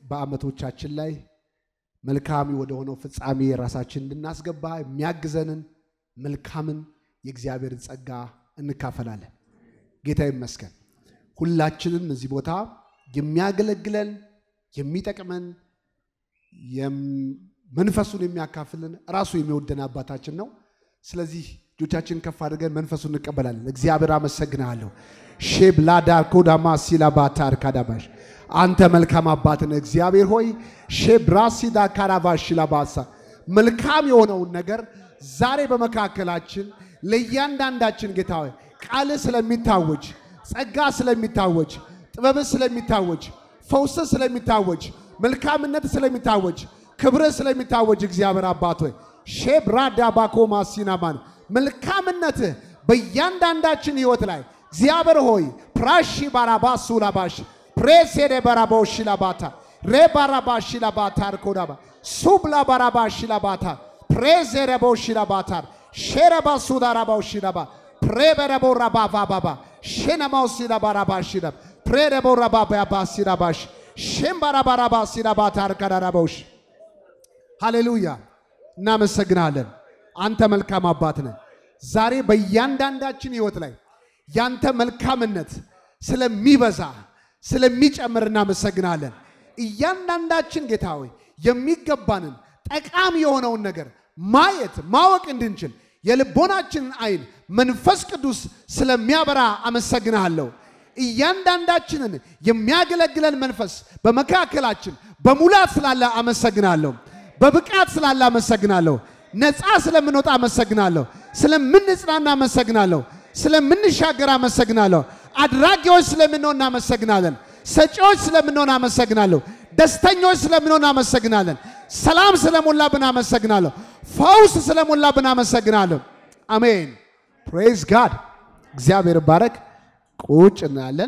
በአመቶቻችን ላይ መልካም ወደ ሆነው ፍጻሜ ራሳችን እንድናስገባ የሚያግዘንን መልካምን የእግዚአብሔርን ጸጋ እንካፈላለን ጌታ ይመስገን ሁላችንም እዚህ ቦታ የሚያገለግለን የሚጠቅመን መንፈሱን የሚያካፍልን ራሱ የሚወደን አባታችን ነው ስለዚህ ጆቻችን ከፍ አድርገን መንፈሱን እንቀበላለን እግዚአብሔር አመሰግናለሁ ሼብላዳ ኮዳማ ሲላባታር ካዳባሽ አንተ መልካም አባት ነህ እግዚአብሔር ሆይ ሼብራሲዳ ካራባሽ ላባሳ መልካም የሆነው ነገር ዛሬ በመካከላችን ለእያንዳንዳችን ጌታ ሆይ ቃል ስለሚታወጅ ጸጋ ስለሚታወጅ ጥበብ ስለሚታወጅ ፈውስ ስለሚታወጅ መልካምነት ስለሚታወጅ ክብር ስለሚታወጅ እግዚአብሔር አባት ሆይ ሼብራዳ ባኮማ ሲናማን መልካምነት በእያንዳንዳችን ህይወት ላይ እግዚአብሔር ሆይ ፕራሺ ባራባሱ ላባሽ ፕሬሴደ ባራባሽ ላባታ ሬባራባሽ ላባታ አርኮዳባ ሱብላ ባራባሽ ላባታ ፕሬዘረ ቦሽ ላባታ ሼረባሱ ዳራባሽ ላባ ፕሬበረቦ ራባባባ ሼነማውሲ ላባራባሽ ላባ ፕሬረቦ ራባባባሲ ላባሽ ሼምባራባራባሲ ላባታ አርካዳራባሽ ሃሌሉያ እናመሰግናለን አንተ መልካም አባት ነህ ዛሬ በእያንዳንዳችን ህይወት ላይ ያንተ መልካምነት ስለሚበዛ ስለሚጨምር እናመሰግናለን እያንዳንዳችን ጌታ ሆይ የሚገባንን ጠቃሚ የሆነውን ነገር ማየት ማወቅ እንድንችል የልቦናችንን አይን መንፈስ ቅዱስ ስለሚያበራ አመሰግናለሁ እያንዳንዳችንን የሚያገለግለን መንፈስ በመካከላችን በሙላት ስላለ አመሰግናለሁ በብቃት ስላለ አመሰግናለሁ ነፃ ስለምንወጣ አመሰግናለሁ ስለምንጽናና አመሰግናለሁ ስለምንሻገር አመሰግናለሁ አድራጊዎች ስለምንሆን አመሰግናለን ሰጪዎች ስለምንሆን አመሰግናለሁ ደስተኞች ስለምንሆን አመሰግናለን ሰላም ስለሞላብን አመሰግናለሁ ፈውስ ስለሞላብን አመሰግናለሁ አሜን praise god እግዚአብሔር ባረክ ቁጭ እናለን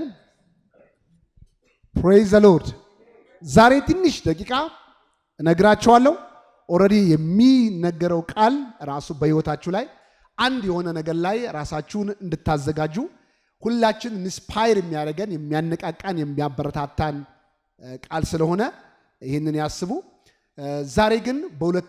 praise the lord ዛሬ ትንሽ ደቂቃ እነግራችኋለሁ ኦሬዲ የሚነገረው ቃል ራሱ በህይወታችሁ ላይ አንድ የሆነ ነገር ላይ ራሳችሁን እንድታዘጋጁ ሁላችን ኢንስፓየር የሚያደርገን የሚያነቃቃን የሚያበረታታን ቃል ስለሆነ ይሄንን ያስቡ ዛሬ ግን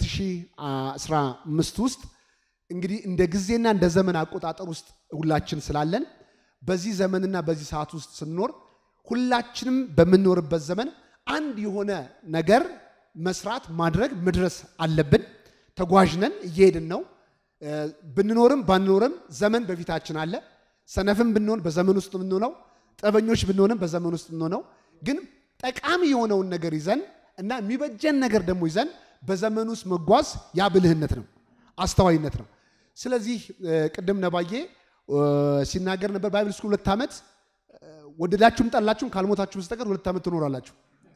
በ2015 ውስጥ እንግዲህ እንደ ጊዜና እንደ ዘመን አቆጣጠር ውስጥ ሁላችን ስላለን በዚህ ዘመንና በዚህ ሰዓት ውስጥ ስንኖር ሁላችንም በመኖርበት ዘመን አንድ የሆነ ነገር መስራት ማድረግ መድረስ አለብን ተጓዥነን እየሄድን ነው ብንኖርም ባንኖርም ዘመን በፊታችን አለ ሰነፍም ብንሆን በዘመን ውስጥ ምንሆነው ጠበኞች ብንሆንም በዘመን ውስጥ ምንሆነው ግን ጠቃሚ የሆነውን ነገር ይዘን እና የሚበጀን ነገር ደግሞ ይዘን በዘመን ውስጥ መጓዝ ያብልህነት ነው አስተዋይነት ነው ስለዚህ ቅድም ነባዬ ሲናገር ነበር ባይብል ስኩል 2 አመት ወደዳችሁም ጠላችሁም ካልሞታችሁ በስተቀር 2 አመት ትኖራላችሁ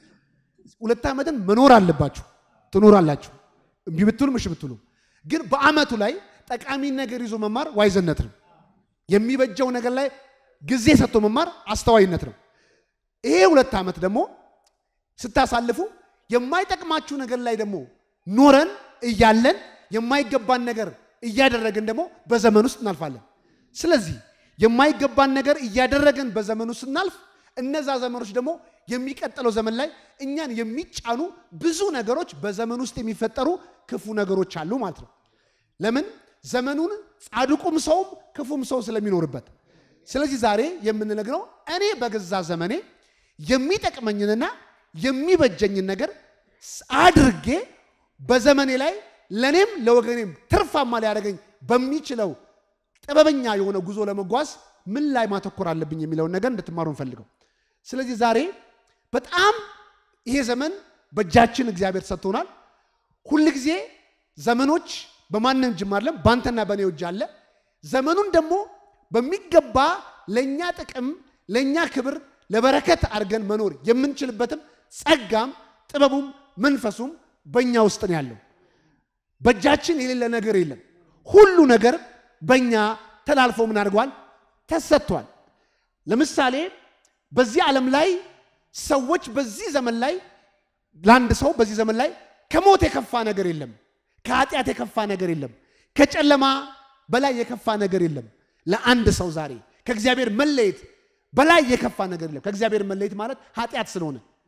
2 አመትን መኖር አለባችሁ ትኖራላችሁ ቢብትሉም እሺ ብትሉ ግን በአመቱ ላይ ጠቃሚ ነገር ይዞ መማር ዋይዘነት ነው የሚበጀው ነገር ላይ ጊዜ ሰጥቶ መማር አስተዋይነት ነው ይሄ 2 አመት ደግሞ ስታሳልፉ የማይጠቅማችሁ ነገር ላይ ደግሞ ኖረን እያለን የማይገባን ነገር እያደረገን ደግሞ በዘመን ውስጥ እናልፋለን ስለዚህ የማይገባን ነገር እያደረገን በዘመን ውስጥ እናልፍ እነዛ ዘመኖች ደግሞ የሚቀጥለው ዘመን ላይ እኛን የሚጫኑ ብዙ ነገሮች በዘመን ውስጥ የሚፈጠሩ ክፉ ነገሮች አሉ ማለት ነው ለምን ዘመኑን ጻድቁም ሰውም ክፉም ሰው ስለሚኖርበት ስለዚህ ዛሬ የምንነግረው እኔ በገዛ ዘመኔ የሚጠቅመኝንና የሚበጀኝን ነገር አድርጌ በዘመኔ ላይ ለኔም ለወገኔም ትርፋማ ሊያደርገኝ በሚችለው ጥበበኛ የሆነ ጉዞ ለመጓዝ ምን ላይ ማተኮር አለብኝ የሚለው ነገር እንድትማሩ እንፈልገው ስለዚህ ዛሬ በጣም ይሄ ዘመን በእጃችን እግዚአብሔር ሰጥቶናል ሁሉ ጊዜ ዘመኖች በማንንም ጅማለም ባንተና በኔው እጅ አለ ዘመኑን ደግሞ በሚገባ ለኛ ጥቅም ለኛ ክብር ለበረከት አርገን መኖር የምንችልበትም ጸጋም ጥበቡም መንፈሱም በእኛ ውስጥ ነው ያለው በእጃችን የሌለ ነገር የለም ሁሉ ነገር በእኛ ተላልፎ ምን አድርጓል ተሰጥቷል ለምሳሌ በዚህ ዓለም ላይ ሰዎች በዚህ ዘመን ላይ ላንድ ሰው በዚህ ዘመን ላይ ከሞት የከፋ ነገር የለም ከኃጢአት የከፋ ነገር የለም ከጨለማ በላይ የከፋ ነገር የለም ለአንድ ሰው ዛሬ ከእግዚአብሔር መለየት በላይ የከፋ ነገር የለም ከእግዚአብሔር መለየት ማለት ኃጢአት ስለሆነ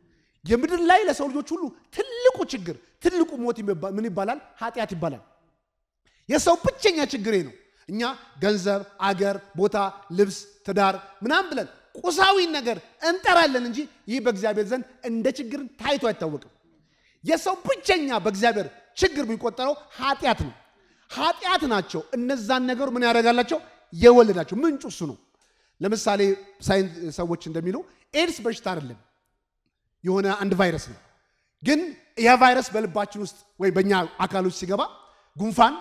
የምድር ላይ ለሰው ልጆች ሁሉ ትልቁ ችግር ትልቁ ሞት ምን ይባላል? ኃጢአት ይባላል። የሰው ብቸኛ ችግር ነው። እኛ ገንዘብ፣ አገር፣ ቦታ፣ ልብስ፣ ትዳር ምናምን ብለን ቁሳዊ ነገር እንጠራለን እንጂ ይህ በእግዚአብሔር ዘንድ እንደ ችግር ታይቶ አይታወቅም። የሰው ብቸኛ በእግዚአብሔር ችግር የሚቆጠረው ኃጢአት ነው። ኃጢአት ናቸው እነዛን ነገር ምን ያደርጋላቸው? የወለዳቸው ምንጩ እሱ ነው። ለምሳሌ ሳይንስ ሰዎች እንደሚሉ ኤድስ በሽታ አይደለም፣ የሆነ አንድ ቫይረስ ነው። ግን ያ ቫይረስ በልባችን ውስጥ ወይ በእኛ አካሎች ሲገባ ጉንፋን፣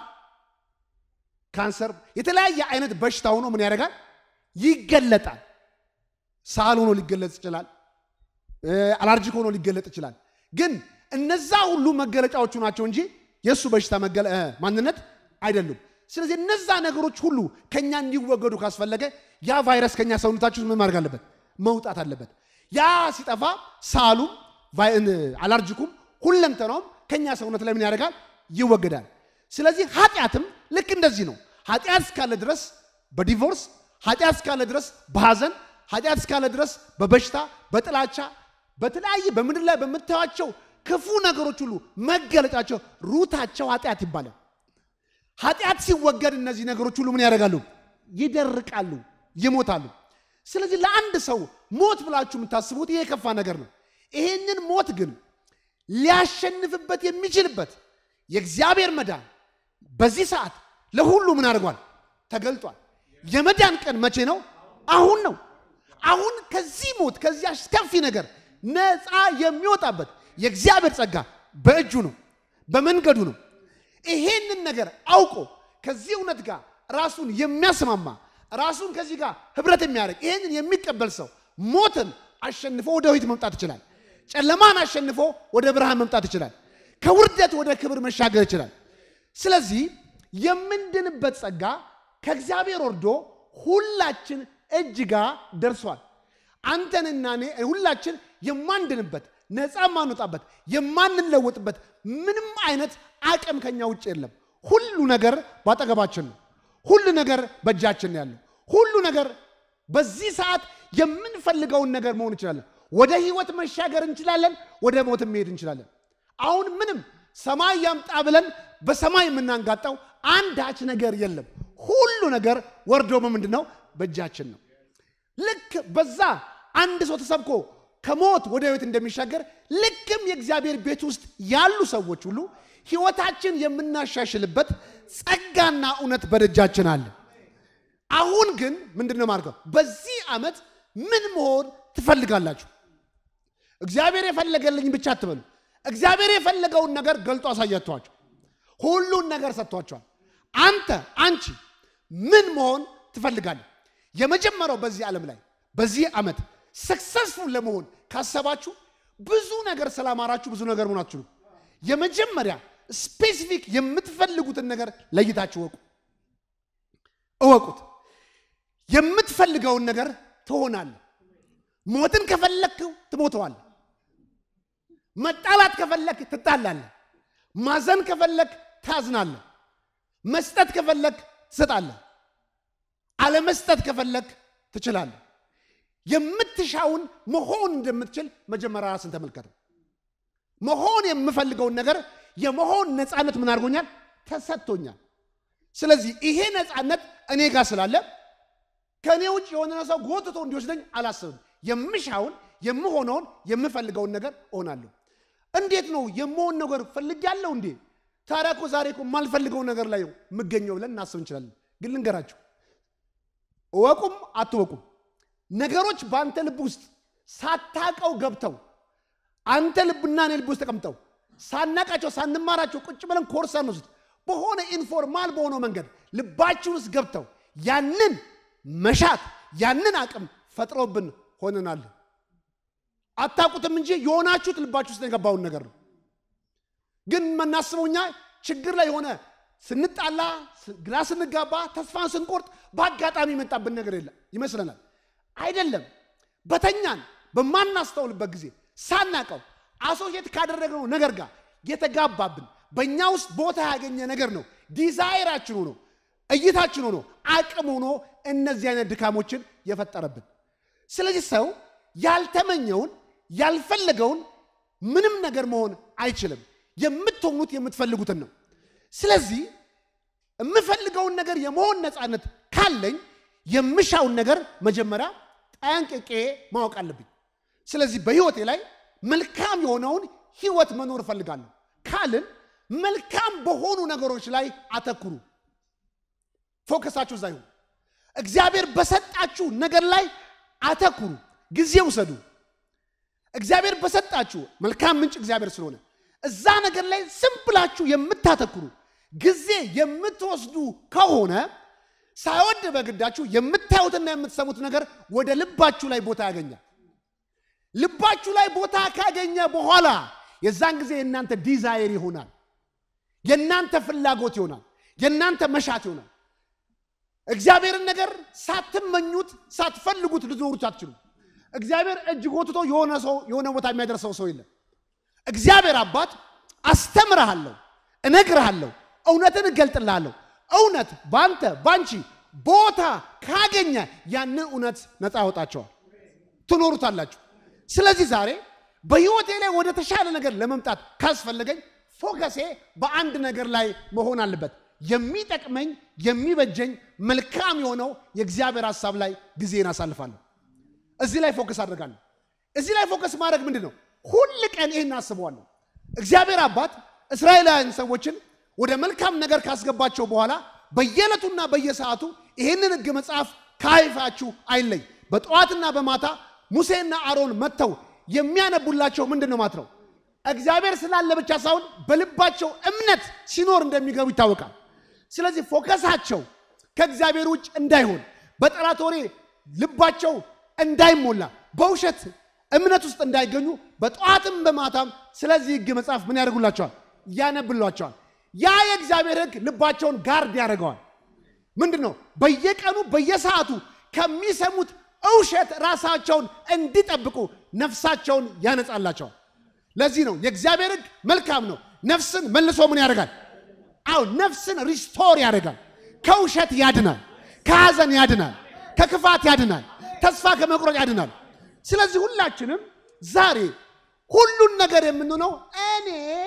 ካንሰር፣ የተለያየ አይነት በሽታ ሆኖ ምን ያደርጋል? ይገለጣል። ሳል ሆኖ ሊገለጽ ይችላል። አለርጂክ ሆኖ ሊገለጥ ይችላል። ግን እነዛ ሁሉ መገለጫዎቹ ናቸው እንጂ የሱ በሽታ ማንነት አይደሉም። ስለዚህ እነዛ ነገሮች ሁሉ ከኛ እንዲወገዱ ካስፈለገ ያ ቫይረስ ከኛ ሰውነታችን ምን ማድረግ አለበት? መውጣት አለበት። ያ ሲጠፋ ሳሉም አለርጂኩም ሁለንተናውም ከኛ ሰውነት ላይ ምን ያደርጋል? ይወገዳል። ስለዚህ ኃጢአትም ልክ እንደዚህ ነው። ኃጢአት እስካለ ድረስ በዲቮርስ፣ ኃጢአት እስካለ ድረስ በሐዘን፣ ኃጢአት እስካለ ድረስ በበሽታ፣ በጥላቻ፣ በተለያየ በምድር ላይ በምታዩቸው ክፉ ነገሮች ሁሉ መገለጫቸው ሩታቸው ኃጢአት ይባላል። ኃጢአት ሲወገድ እነዚህ ነገሮች ሁሉ ምን ያደርጋሉ? ይደርቃሉ፣ ይሞታሉ። ስለዚህ ለአንድ ሰው ሞት ብላችሁ የምታስቡት ይሄ የከፋ ነገር ነው። ይሄንን ሞት ግን ሊያሸንፍበት የሚችልበት የእግዚአብሔር መዳን በዚህ ሰዓት ለሁሉ ምን አድርጓል? ተገልጧል። የመዳን ቀን መቼ ነው? አሁን ነው። አሁን ከዚህ ሞት ከዚህ አስከፊ ነገር ነፃ የሚወጣበት የእግዚአብሔር ጸጋ በእጁ ነው፣ በመንገዱ ነው። ይሄንን ነገር አውቆ ከዚህ እውነት ጋር ራሱን የሚያስማማ ራሱን ከዚህ ጋር ህብረት የሚያደርግ ይሄንን የሚቀበል ሰው ሞትን አሸንፎ ወደ ሕይወት መምጣት ይችላል። ጨለማን አሸንፎ ወደ ብርሃን መምጣት ይችላል። ከውርደት ወደ ክብር መሻገር ይችላል። ስለዚህ የምንድንበት ጸጋ ከእግዚአብሔር ወርዶ ሁላችን እጅ ጋር ደርሷል። አንተንና እኔ ሁላችን የማንድንበት ነፃ ማንወጣበት የማንለወጥበት ምንም አይነት አቅም ከኛ ውጭ የለም። ሁሉ ነገር ባጠገባችን ነው። ሁሉ ነገር በእጃችን ያለው ሁሉ ነገር በዚህ ሰዓት የምንፈልገውን ነገር መሆን እንችላለን። ወደ ሕይወት መሻገር እንችላለን፣ ወደ ሞት መሄድ እንችላለን። አሁን ምንም ሰማይ ያምጣ ብለን በሰማይ የምናንጋጣው አንዳች ነገር የለም። ሁሉ ነገር ወርዶ ምንድነው? በእጃችን ነው። ልክ በዛ አንድ ሰው ተሰብኮ ከሞት ወደ ሕይወት እንደሚሻገር ልክም የእግዚአብሔር ቤት ውስጥ ያሉ ሰዎች ሁሉ ሕይወታችን የምናሻሽልበት ጸጋና እውነት በደጃችን አለ። አሁን ግን ምንድነው ማድረግ? በዚህ ዓመት ምን መሆን ትፈልጋላችሁ? እግዚአብሔር የፈለገልኝ ብቻ አትበሉ። እግዚአብሔር የፈለገውን ነገር ገልጦ አሳያችኋቸው። ሁሉን ነገር ሰጥቷቸዋል። አንቺ ምን መሆን ትፈልጋለህ? የመጀመሪያው በዚህ ዓለም ላይ በዚህ ዓመት ሰክሰስፉል ለመሆን ካሰባችሁ ብዙ ነገር ሰላማራችሁ ብዙ ነገር ሆናችሁ ነው። የመጀመሪያ ስፔሲፊክ የምትፈልጉትን ነገር ለይታችሁ እወቁት። የምትፈልገውን ነገር ትሆናለህ። ሞትን ከፈለክ ትሞተዋለህ። መጣላት ከፈለክ ትጣላለህ። ማዘን ከፈለክ ታዝናለህ። መስጠት ከፈለክ ትሰጣለህ። አለመስጠት ከፈለክ ትችላለህ። የምትሻውን መሆን እንደምትችል መጀመሪያ ራስን ተመልከተው። መሆን የምፈልገውን ነገር የመሆን ነፃነት ምን አድርጎኛል? ተሰጥቶኛል። ስለዚህ ይሄ ነፃነት እኔ ጋር ስላለ ከኔ ውጭ የሆነ ሰው ጎትቶ እንዲወስደኝ አላስብም። የምሻውን የምሆነውን የምፈልገውን ነገር እሆናለሁ። እንዴት ነው የምሆን ነገር ፈልጋለሁ እንዴ? ታዲያ እኮ ዛሬ እኮ የማልፈልገው ነገር ላይ የምገኘው ብለን እናስብ እንችላለን። ግን ልንገራችሁ፣ እወቁም አትወቁም ነገሮች በአንተ ልብ ውስጥ ሳታቀው ገብተው አንተ ልብና እኔ ልብ ውስጥ ተቀምጠው ሳናቃቸው ሳንማራቸው ቁጭ ብለን ኮርሰን ውስጥ በሆነ ኢንፎርማል በሆነ መንገድ ልባችን ውስጥ ገብተው ያንን መሻት ያንን አቅም ፈጥሮብን ሆነናል። አታቁትም እንጂ የሆናችሁት ልባችሁ ውስጥ የገባውን ነገር ነው። ግን መናስበውኛ ችግር ላይ ሆነ ስንጣላ ግራ ስንጋባ ተስፋን ስንቆርጥ በአጋጣሚ መጣብን ነገር የለም ይመስለናል። አይደለም። በተኛን በማናስተውልበት ጊዜ ሳናቀው አሶሲየት ካደረግነው ነገር ጋር የተጋባብን በእኛ ውስጥ ቦታ ያገኘ ነገር ነው። ዲዛይራችን ሆኖ እይታችን ሆኖ አቅም ሆኖ እነዚህ አይነት ድካሞችን የፈጠረብን። ስለዚህ ሰው ያልተመኘውን ያልፈለገውን ምንም ነገር መሆን አይችልም የምትሆኑት የምትፈልጉትን ነው ስለዚህ የምፈልገውን ነገር የመሆን ነፃነት ካለኝ የምሻውን ነገር መጀመሪያ ጠንቅቄ ማወቅ አለብኝ ስለዚህ በህይወቴ ላይ መልካም የሆነውን ህይወት መኖር ፈልጋለሁ ካልን መልካም በሆኑ ነገሮች ላይ አተኩሩ ፎከሳችሁ ዛይሁ እግዚአብሔር በሰጣችሁ ነገር ላይ አተኩሩ ጊዜ ውሰዱ እግዚአብሔር በሰጣችሁ መልካም ምንጭ እግዚአብሔር ስለሆነ እዛ ነገር ላይ ዝም ብላችሁ የምታተኩሩ ጊዜ የምትወስዱ ከሆነ ሳይወድ በግዳችሁ የምታዩትና የምትሰሙት ነገር ወደ ልባችሁ ላይ ቦታ ያገኛል ልባችሁ ላይ ቦታ ካገኘ በኋላ የዛን ጊዜ የናንተ ዲዛይር ይሆናል የናንተ ፍላጎት ይሆናል የናንተ መሻት ይሆናል እግዚአብሔርን ነገር ሳትመኙት ሳትፈልጉት ልትኖሩት አትችሉ እግዚአብሔር እጅ ጎትቶ የሆነ ቦታ የሚያደርሰው ሰው የለም እግዚአብሔር አባት አስተምራለሁ እነግራለሁ እውነትን እገልጥልሃለሁ እውነት ባንተ ባንቺ ቦታ ካገኘ ያን እውነት ነፃ ያወጣቸዋል ትኖሩታላችሁ ስለዚህ ዛሬ በህይወቴ ላይ ወደ ተሻለ ነገር ለመምጣት ካስፈልገኝ ፎከሴ በአንድ ነገር ላይ መሆን አለበት የሚጠቅመኝ የሚበጀኝ መልካም የሆነው የእግዚአብሔር ሐሳብ ላይ ጊዜን አሳልፋለሁ እዚህ ላይ ፎከስ አድርጋለሁ እዚህ ላይ ፎከስ ማድረግ ምንድነው ሁሉ ቀን ይሄን አስበዋለሁ እግዚአብሔር አባት እስራኤላውያን ሰዎችን ወደ መልካም ነገር ካስገባቸው በኋላ በየለቱና በየሰዓቱ ይሄንን ህግ መጽሐፍ ካይፋችሁ አይለይ በጠዋትና በማታ ሙሴና አሮን መተው የሚያነቡላቸው ምንድነው ማለት ነው እግዚአብሔር ስላለ ብቻ ሳይሆን በልባቸው እምነት ሲኖር እንደሚገቡ ይታወቃል ስለዚህ ፎከሳቸው ከእግዚአብሔር ውጭ እንዳይሆን በጠላት ወሬ ልባቸው እንዳይሞላ በውሸት እምነት ውስጥ እንዳይገኙ በጠዋትም በማታም ስለዚህ ህግ መጽሐፍ ምን ያደርጉላቸዋል ያነብሏቸዋል ያ የእግዚአብሔር ህግ ልባቸውን ጋርድ ያደርገዋል ምንድነው በየቀኑ በየሰዓቱ ከሚሰሙት ውሸት ራሳቸውን እንዲጠብቁ ነፍሳቸውን ያነጻላቸዋል ለዚህ ነው የእግዚአብሔር ህግ መልካም ነው ነፍስን መልሶ ምን ያደርጋል አው ነፍስን ሪስቶር ያደርጋል ከውሸት ያድናል ከሐዘን ያድናል ከክፋት ያድናል ተስፋ ከመቁረጥ ያድናል ስለዚህ ሁላችንም ዛሬ ሁሉን ነገር የምንሆነው እኔ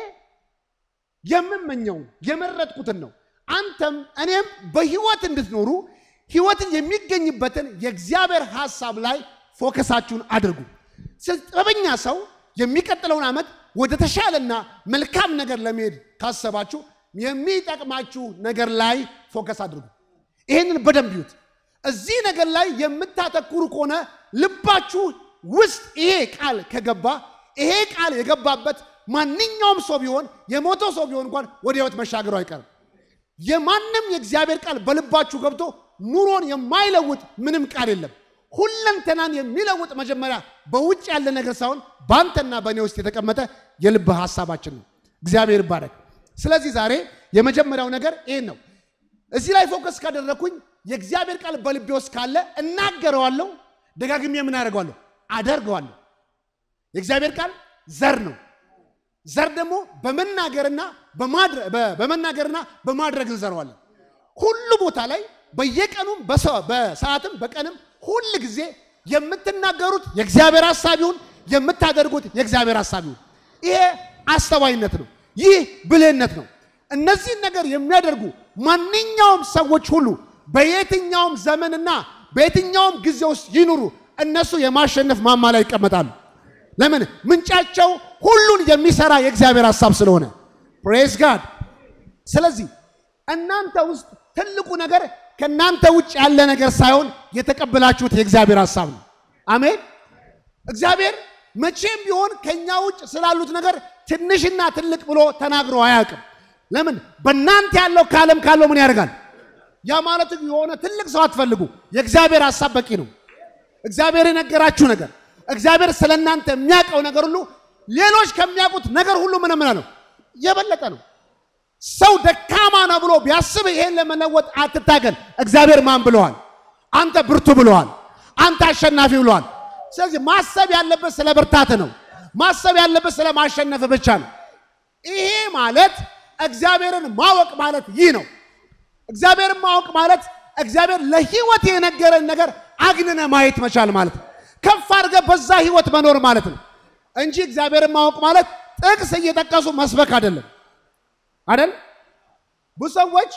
የምመኘው የመረጥኩትን ነው አንተም እኔም በህይወት እንድትኖሩ ህይወትን የሚገኝበትን የእግዚአብሔር ሐሳብ ላይ ፎከሳችሁን አድርጉ ጥበበኛ ሰው የሚቀጥለውን አመት ወደ ተሻለና መልካም ነገር ለመሄድ ካሰባችሁ የሚጠቅማችሁ ነገር ላይ ፎከስ አድርጉ ይሄንን በደንብ ይዩት እዚህ ነገር ላይ የምታተኩሩ ከሆነ ልባችሁ ውስጥ ይሄ ቃል ከገባ ይሄ ቃል የገባበት ማንኛውም ሰው ቢሆን የሞተው ሰው ቢሆን እንኳን ወደ ህይወት መሻገሩ አይቀርም የማንም የእግዚአብሔር ቃል በልባችሁ ገብቶ ኑሮን የማይለውጥ ምንም ቃል የለም ሁለንተናን የሚለውጥ መጀመሪያ በውጭ ያለ ነገር ሳይሆን ባንተና በእኔ ውስጥ የተቀመጠ የልብ ሐሳባችን ነው እግዚአብሔር ይባረክ ስለዚህ ዛሬ የመጀመሪያው ነገር ይሄን ነው እዚህ ላይ ፎከስ ካደረኩኝ የእግዚአብሔር ቃል በልቤ ውስጥ ካለ እናገረዋለሁ ደጋግሜ ምን አደርገዋለሁ አደርገዋለሁ የእግዚአብሔር ቃል ዘር ነው ዘር ደግሞ በመናገርና በማድረግ እንዘራዋለን ሁሉ ቦታ ላይ በየቀኑም በሰዓትም በቀንም ሁሉ ጊዜ የምትናገሩት የእግዚአብሔር ሐሳብ ይሁን የምታደርጉት የእግዚአብሔር ሐሳብ ይሁን ይሄ አስተዋይነት ነው ይህ ብልህነት ነው እነዚህ ነገር የሚያደርጉ ማንኛውም ሰዎች ሁሉ በየትኛውም ዘመንና በየትኛውም ጊዜ ውስጥ ይኑሩ እነሱ የማሸነፍ ማማ ላይ ይቀመጣሉ ለምን ምንጫቸው ሁሉን የሚሰራ የእግዚአብሔር ሐሳብ ስለሆነ ፕሬዝ ጋድ ስለዚህ እናንተ ውስጥ ትልቁ ነገር ከናንተ ውጭ ያለ ነገር ሳይሆን የተቀበላችሁት የእግዚአብሔር ሐሳብ ነው አሜን እግዚአብሔር መቼም ቢሆን ከኛ ውጭ ስላሉት ነገር ትንሽና ትልቅ ብሎ ተናግሮ አያውቅም ለምን በእናንተ ያለው ካለም ካለው ምን ያደርጋል ያ ማለት የሆነ ትልቅ ሰው አትፈልጉ የእግዚአብሔር ሐሳብ በቂ ነው እግዚአብሔር የነገራችሁ ነገር እግዚአብሔር ስለናንተ የሚያውቀው ነገር ሁሉ ሌሎች ከሚያውቁት ነገር ሁሉ ምን ነው የበለጠ ነው ሰው ደካማ ነው ብሎ ቢያስብ ይሄን ለመለወጥ አትታገል እግዚአብሔር ማን ብለዋል አንተ ብርቱ ብለዋል አንተ አሸናፊ ብለዋል ስለዚህ ማሰብ ያለበት ስለ ብርታት ነው ማሰብ ያለበት ስለ ማሸነፍ ብቻ ነው ይሄ ማለት እግዚአብሔርን ማወቅ ማለት ይህ ነው እግዚአብሔርን ማወቅ ማለት እግዚአብሔር ለህይወት የነገረን ነገር አግነነ ማየት መቻል ማለት ከፍ አድርገ በዛ ህይወት መኖር ማለት ነው እንጂ እግዚአብሔርን ማወቅ ማለት ጥቅስ እየጠቀሱ መስበክ አይደለም አይደል ብዙዎች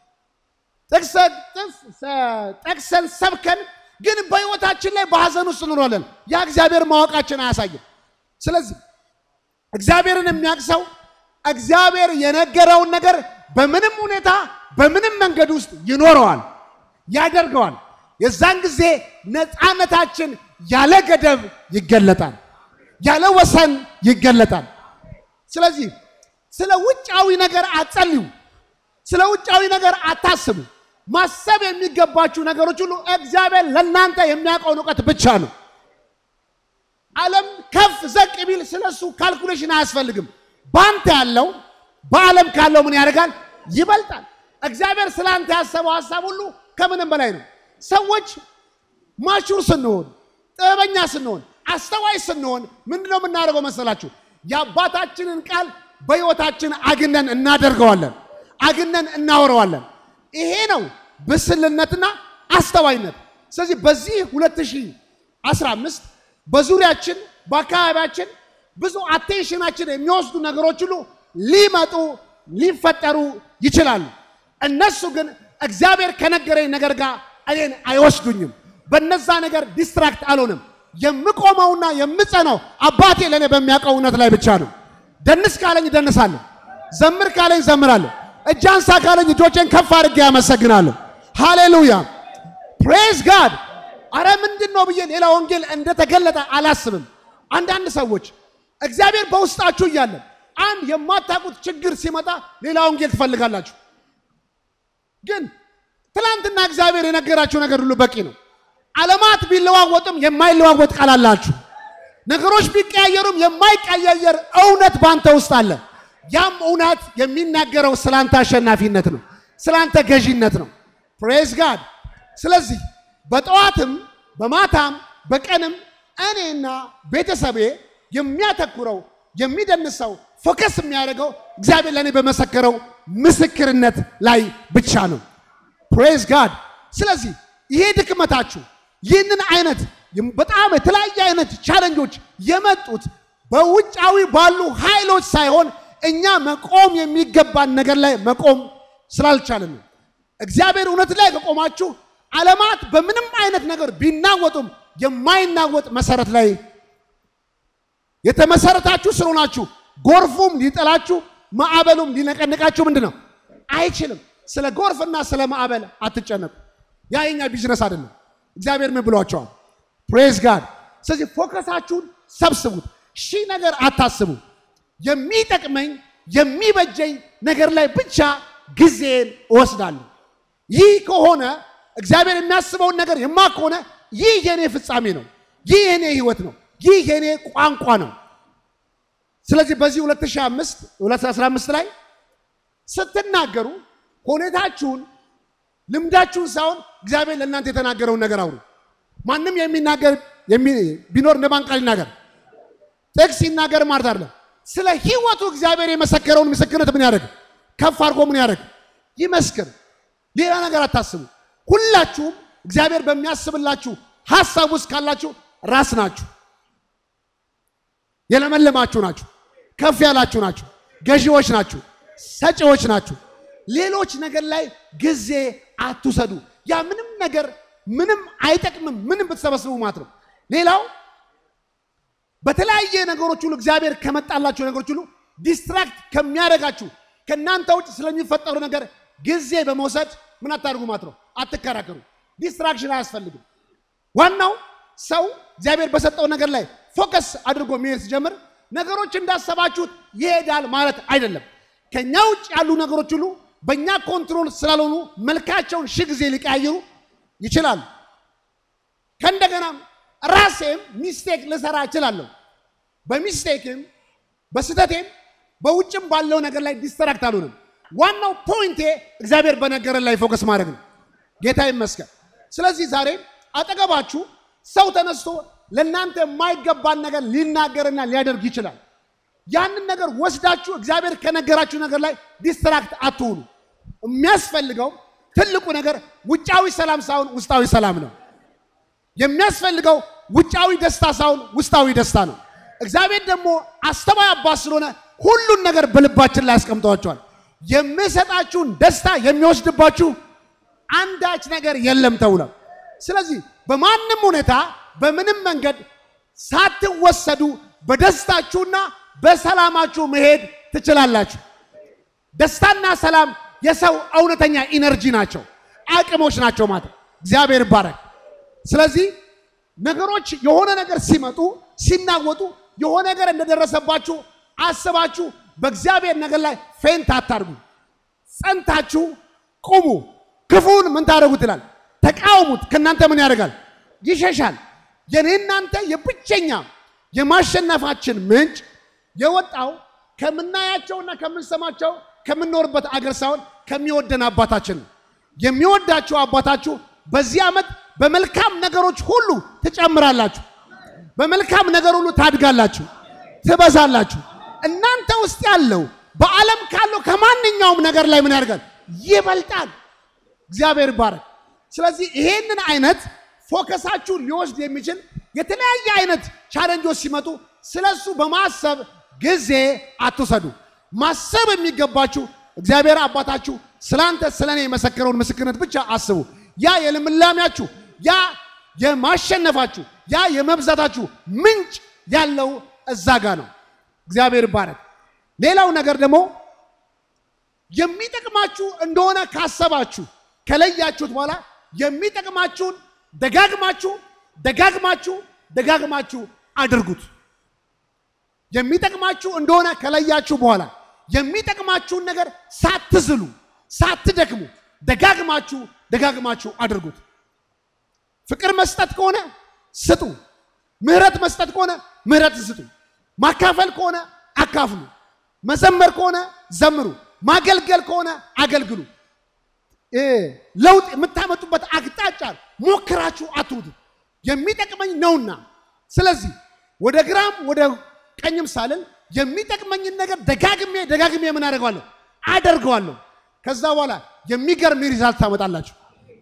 ጥቅስን ሰብከን ግን በህይወታችን ላይ በሐዘን ውስጥ እንኖራለን ያ እግዚአብሔር ማወቃችን አያሳይም ስለዚህ እግዚአብሔርን የሚያቅሰው እግዚአብሔር የነገረውን ነገር በምንም ሁኔታ በምንም መንገድ ውስጥ ይኖረዋል ያደርገዋል የዛን ጊዜ ነፃነታችን ያለ ገደብ ይገለጣል ያለ ወሰን ይገለጣል ስለዚህ ስለ ውጫዊ ነገር አትጸልዩ ስለ ውጫዊ ነገር አታስቡ ማሰብ የሚገባችሁ ነገሮች ሁሉ እግዚአብሔር ለእናንተ የሚያውቀው ዕውቀት ብቻ ነው ዓለም ከፍ ዘቅ ቢል ስለሱ ካልኩሌሽን አያስፈልግም ባንተ ያለው በዓለም ካለው ምን ያደርጋል ይበልጣል እግዚአብሔር ስላንተ ያሰበው ሐሳብ ሁሉ ከምንም በላይ ነው ሰዎች ማቹር ስንሆን ጥበበኛ ስንሆን አስተዋይ ስንሆን ምንድነው የምናደርገው መሰላችሁ ያባታችንን ቃል በህይወታችን አግነን እናደርገዋለን አግነን እናወራዋለን ይሄ ነው ብስልነትና አስተዋይነት ስለዚህ በዚህ 2015 በዙሪያችን በአካባቢያችን ብዙ አቴንሽናችን የሚወስዱ ነገሮች ሁሉ ሊመጡ ሊፈጠሩ ይችላሉ እነሱ ግን እግዚአብሔር ከነገረኝ ነገር ጋር እኔን አይወስዱኝም በነዛ ነገር ዲስትራክት አልሆንም የምቆመውና የምጸነው አባቴ ለኔ በሚያውቀው እውነት ላይ ብቻ ነው ደንስ ካለኝ ደንሳለሁ ዘምር ካለኝ ዘምራለሁ እጃንሳ ካለኝ እጆቼን ከፍ አድርጌ ያመሰግናለሁ ሃሌሉያ ፕሬዝ ጋድ አረ ምንድነው ብዬ ሌላ ወንጌል እንደተገለጠ አላስብም አንዳንድ ሰዎች እግዚአብሔር በውስጣችሁ ይያለ አንድ የማታውቁት ችግር ሲመጣ ሌላ ወንጌል ትፈልጋላችሁ ግን ትላንትና እግዚአብሔር የነገራችሁ ነገር ሁሉ በቂ ነው ዓለማት ቢለዋወጥም የማይለዋወጥ ቃል አላችሁ ነገሮች ቢቀያየሩም የማይቀያየር እውነት ባንተ ውስጥ አለ ያም እውነት የሚናገረው ስላንተ አሸናፊነት ነው ስላንተ ገዢነት ነው ፕሬዝ ጋድ ስለዚህ በጠዋትም በማታም በቀንም እኔና ቤተሰቤ የሚያተኩረው የሚደንሰው ፎከስ የሚያደርገው እግዚአብሔር ለኔ በመሰከረው ምስክርነት ላይ ብቻ ነው ፕሬዝ ጋድ ስለዚህ ይሄ ድክመታችሁ ይህንን አይነት በጣም የተለያየ አይነት ቻሌንጆች የመጡት በውጫዊ ባሉ ኃይሎች ሳይሆን እኛ መቆም የሚገባን ነገር ላይ መቆም ስላልቻለን ነው እግዚአብሔር እውነት ላይ ከቆማችሁ ዓለማት በምንም አይነት ነገር ቢናወጡም የማይናወጥ መሰረት ላይ የተመሰረታችሁ ስለሆናችሁ ጎርፉም ሊጠላችሁ ማዕበሉም ሊነቀንቃችሁ ምንድነው አይችልም ስለ ጎርፍና ስለ ማዕበል አትጨነቁ ያ የኛ ቢዝነስ አይደለም እግዚአብሔር ምን ብሏቸዋል ፕሬዝ ጋድ ስለዚህ ፎከሳችሁን ሰብስቡት ሺ ነገር አታስቡ የሚጠቅመኝ የሚበጀኝ ነገር ላይ ብቻ ጊዜን ወስዳለሁ ይህ ከሆነ እግዚአብሔር የሚያስበውን ነገር የማከሆነ ይህ የኔ ፍጻሜ ነው ይህ የኔ ህይወት ነው ይህ የኔ ቋንቋ ነው ስለዚህ በዚህ 2015 ላይ ስትናገሩ ሁኔታችሁን ልምዳችሁን ሳይሆን እግዚአብሔር ለእናንተ የተናገረውን ነገር አውሩ ማንንም የሚናገር ቢኖር እንደማን ቃል ይናገር ጥቅስ ይናገር ማለት አይደለም ስለ ህይወቱ እግዚአብሔር የመሰከረውን ምስክርነት ምን ያደርግ ከፍ አድርጎ ምን ያደርግ ይመስክር ሌላ ነገር አታስቡ ሁላችሁም እግዚአብሔር በሚያስብላችሁ ሐሳብ ውስጥ ካላችሁ ራስ ናችሁ የለመለማችሁ ናችሁ ከፍ ያላችሁ ናችሁ ገዢዎች ናችሁ ሰጪዎች ናችሁ ሌሎች ነገር ላይ ጊዜ አትውሰዱ ያ ምንም ነገር ምንም አይጠቅምም ምንም ብትሰበስቡ ማለት ነው ሌላው በተለያየ ነገሮች ሁሉ እግዚአብሔር ከመጣላችሁ ነገሮች ሁሉ ዲስትራክት ከሚያደርጋችሁ ከናንተ ውጭ ስለሚፈጠሩ ነገር ጊዜ በመውሰድ ምን አታርጉ ማለት ነው አትከራከሩ ዲስትራክሽን አያስፈልግም ዋናው ሰው እግዚአብሔር በሰጠው ነገር ላይ ፎከስ አድርጎ መሄድ ሲጀምር ነገሮች እንዳሰባችሁት ይሄዳል ማለት አይደለም ከኛ ውጭ ያሉ ነገሮች ሁሉ በእኛ ኮንትሮል ስላልሆኑ መልካቸውን ጊዜ ሊቀያየሩ ይችላል ከእንደገና ራሴም ሚስቴክ ልሰራ እችላለሁ በሚስቴክም በስተቴም በውጭም ባለው ነገር ላይ ዲስትራክት አልሆንም ዋናው ፖይንቴ እግዚአብሔር በነገረን ላይ ፎከስ ማድረግ ነው ጌታ ይመስገን ስለዚህ ዛሬ አጠገባችሁ ሰው ተነስቶ ለእናንተ የማይገባን ነገር ሊናገርና ሊያደርግ ይችላል ያንን ነገር ወስዳችሁ እግዚአብሔር ከነገራችሁ ነገር ላይ ዲስትራክት አትሁኑ የሚያስፈልገው ትልቁ ነገር ውጫዊ ሰላም ሳይሆን ውስጣዊ ሰላም ነው የሚያስፈልገው ውጫዊ ደስታ ሳይሆን ውስጣዊ ደስታ ነው እግዚአብሔር ደግሞ አስተዋይ አባት ስለሆነ ሁሉን ነገር በልባችን ላይ ያስቀምጧቸዋል የሚሰጣችሁን ደስታ የሚወስድባችሁ አንዳች ነገር የለም ተውሏል ስለዚህ በማንንም ሁኔታ በምንም መንገድ ሳትወሰዱ በደስታችሁና በሰላማችሁ መሄድ ትችላላችሁ ደስታና ሰላም የሰው እውነተኛ ኢነርጂ ናቸው አቅሞች ናቸው ማለት እግዚአብሔር ይባረክ ስለዚህ ነገሮች የሆነ ነገር ሲመጡ ሲናወጡ የሆነ ነገር እንደደረሰባችሁ አስባችሁ በእግዚአብሔር ነገር ላይ ፌንት አታርጉ ጸንታችሁ ቁሙ ክፉን ምን ታደርጉት ይላል ተቃውሙት ከናንተ ምን ያደርጋል ይሸሻል የኔናንተ የብቸኛ የማሸነፋችን ምንጭ የወጣው ከምናያቸውና ከምንሰማቸው ከምንኖርበት አገር ሳይሆን ከሚወደን አባታችን የሚወዳችሁ አባታችሁ በዚህ ዓመት በመልካም ነገሮች ሁሉ ትጨምራላችሁ በመልካም ነገር ሁሉ ታድጋላችሁ ትበዛላችሁ እናንተ ውስጥ ያለው በዓለም ካለው ከማንኛውም ነገር ላይ ምን ያደርጋል ይበልጣል እግዚአብሔር ይባረክ ስለዚህ ይሄንን አይነት ፎከሳችሁን ሊወስድ የሚችል የተለያየ አይነት ቻሌንጆች ሲመጡ ስለሱ በማሰብ ጊዜ አትሰዱ ማሰብ የሚገባችሁ እግዚአብሔር አባታችሁ ስላንተ ስለኔ የመሰከረውን ምስክርነት ብቻ አስቡ ያ የልምላሚያችሁ ያ የማሸነፋችሁ ያ የመብዛታችሁ ምንጭ ያለው እዛጋ ነው እግዚአብሔር ይባረክ ሌላው ነገር ደግሞ የሚጠቅማችሁ እንደሆነ ካሰባችሁ ከለያችሁት በኋላ የሚጠቅማችሁን ደጋግማችሁ አድርጉት የሚጠቅማችሁ እንደሆነ ከለያችሁ በኋላ የሚጠቅማችሁን ነገር ሳትዝሉ ሳትደክሙ ደጋግማችሁ አድርጉት ፍቅር መስጠት ከሆነ ስጡ ምህረት መስጠት ከሆነ ምህረት ስጡ ማካፈል ከሆነ አካፍሉ መዘመር ከሆነ ዘምሩ ማገልገል ከሆነ አገልግሉ ለውጥ የምታመጡበት አቅጣጫ ሞክራችሁ አትውጡ የሚጠቅመኝ ነውና ስለዚህ ወደ ግራም ወደ ቀኝም ሳልን የሚጠቅመኝን ነገር ደጋግሜ ምን አደርገዋለሁ ከዛ በኋላ የሚገርም ሪዛልት ታመጣላችሁ